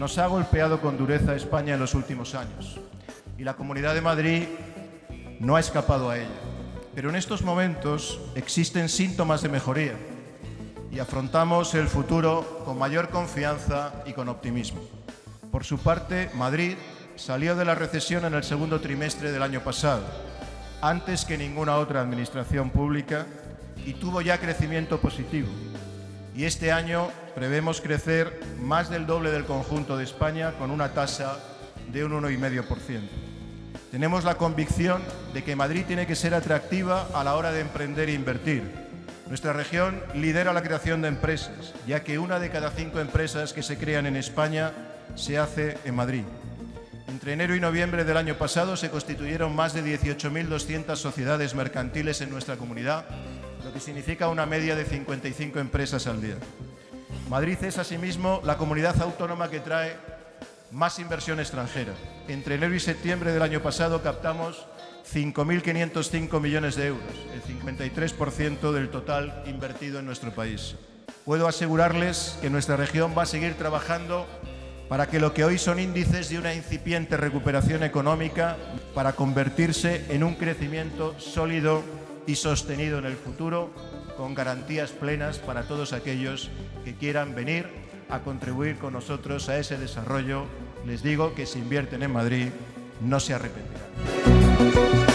nos ha golpeado con dureza España en los últimos años y la Comunidad de Madrid no ha escapado a ella. Pero en estos momentos existen síntomas de mejoría y afrontamos el futuro con mayor confianza y con optimismo. Por su parte, Madrid salió de la recesión en el segundo trimestre del año pasado, antes que ninguna otra administración pública, y tuvo ya crecimiento positivo. Y este año prevemos crecer más del doble del conjunto de España, con una tasa de un 1,5%. Tenemos la convicción de que Madrid tiene que ser atractiva a la hora de emprender e invertir. Nuestra región lidera la creación de empresas, ya que 1 de cada 5 empresas que se crean en España se hace en Madrid. Entre enero y noviembre del año pasado se constituyeron más de 18.200 sociedades mercantiles en nuestra comunidad, lo que significa una media de 55 empresas al día. Madrid es asimismo la comunidad autónoma que trae más inversión extranjera. Entre enero y septiembre del año pasado captamos 5.505 millones de euros, el 53% del total invertido en nuestro país. Puedo asegurarles que nuestra región va a seguir trabajando para que lo que hoy son índices de una incipiente recuperación económica, para convertirse en un crecimiento sólido y sostenido en el futuro, con garantías plenas para todos aquellos que quieran venir a contribuir con nosotros a ese desarrollo. Les digo que si invierten en Madrid, no se arrepentirán.